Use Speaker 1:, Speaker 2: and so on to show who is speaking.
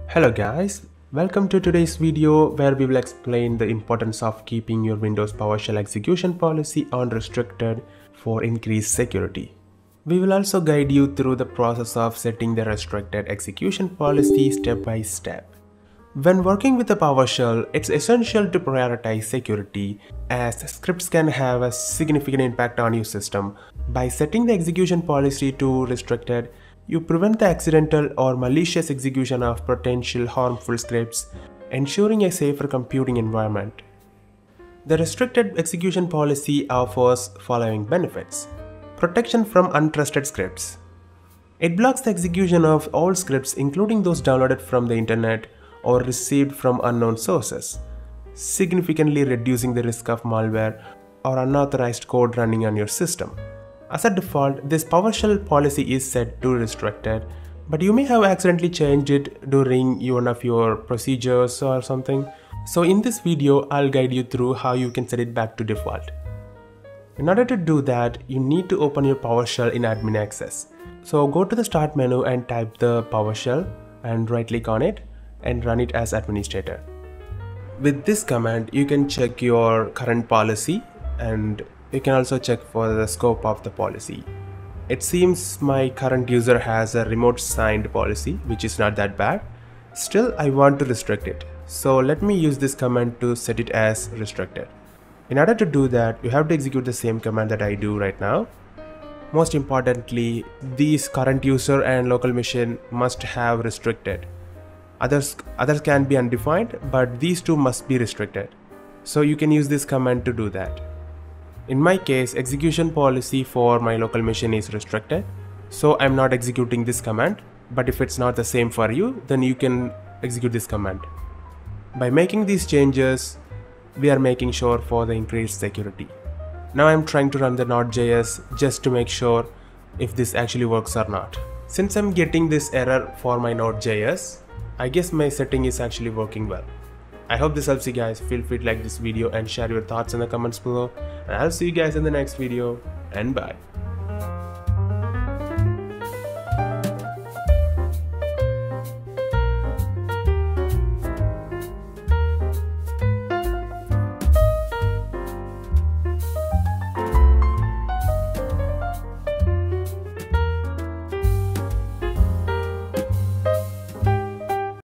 Speaker 1: Hello guys, welcome to today's video where we will explain the importance of keeping your Windows PowerShell execution policy on restricted for increased security. We will also guide you through the process of setting the restricted execution policy step by step. When working with the PowerShell, it's essential to prioritize security as scripts can have a significant impact on your system. By setting the execution policy to restricted, you prevent the accidental or malicious execution of potential harmful scripts, ensuring a safer computing environment. The restricted execution policy offers following benefits. Protection from untrusted scripts. It blocks the execution of all scripts, including those downloaded from the internet or received from unknown sources, significantly reducing the risk of malware or unauthorized code running on your system. As a default, this PowerShell policy is set to restricted, but you may have accidentally changed it during one of your procedures or something. So in this video, I'll guide you through how you can set it back to default. In order to do that, you need to open your PowerShell in admin access. So go to the start menu and type the PowerShell and right click on it and run it as administrator. With this command, you can check your current policy and you can also check for the scope of the policy. It seems my current user has a remote signed policy, which is not that bad. Still, I want to restrict it. So let me use this command to set it as restricted. In order to do that, you have to execute the same command that I do right now. Most importantly, these current user and local machine must have restricted. Others can be undefined, but these two must be restricted. So you can use this command to do that. In my case, execution policy for my local machine is restricted, so I'm not executing this command. But if it's not the same for you, then you can execute this command. By making these changes, we are making sure for the increased security. Now I'm trying to run the Node.js just to make sure if this actually works or not. Since I'm getting this error for my Node.js, I guess my setting is actually working well. I hope this helps you guys. Feel free to like this video and share your thoughts in the comments below. And I'll see you guys in the next video, and bye.